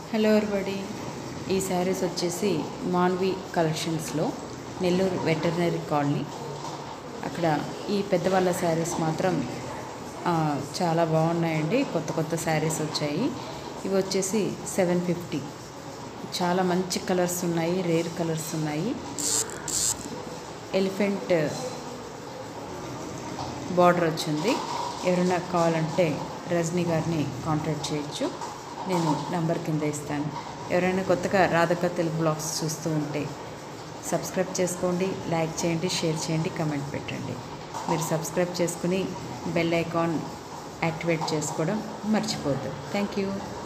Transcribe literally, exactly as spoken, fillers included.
Hello everybody. ఈ శారీస్ వచ్చేసి మాన్వి కలెక్షన్స్లో నెల్లూరు వెటర్నరీ కాలనీ. అక్కడ ఈ పెద్దవాళ్ళ శారీస్ మాత్రం చాలా బాగున్నాయండి. కొత్త కొత్త శారీస్ వచ్చాయి. ఇవి వచ్చేసి సెవెన్ ఫిఫ్టీ. చాలా మంచి కలర్స్ ఉన్నాయి, రేర్ కలర్స్ ఉన్నాయి. ఎలిఫెంట్ బార్డర్ వచ్చింది. ఎవరైనా కావాలంటే రజనీ గారిని కాంటాక్ట్ చేయొచ్చు. నేను నంబర్ కింద ఇస్తాను. ఎవరైనా కొత్తగా రాధిక తెలుగు బ్లాగ్స్ చూస్తూ ఉంటే సబ్స్క్రైబ్ చేసుకోండి, లైక్ చేయండి, షేర్ చేయండి, కమెంట్ పెట్టండి. మీరు సబ్స్క్రైబ్ చేసుకుని బెల్ ఐకాన్ యాక్టివేట్ చేసుకోవడం మర్చిపోవద్దు. Thank you.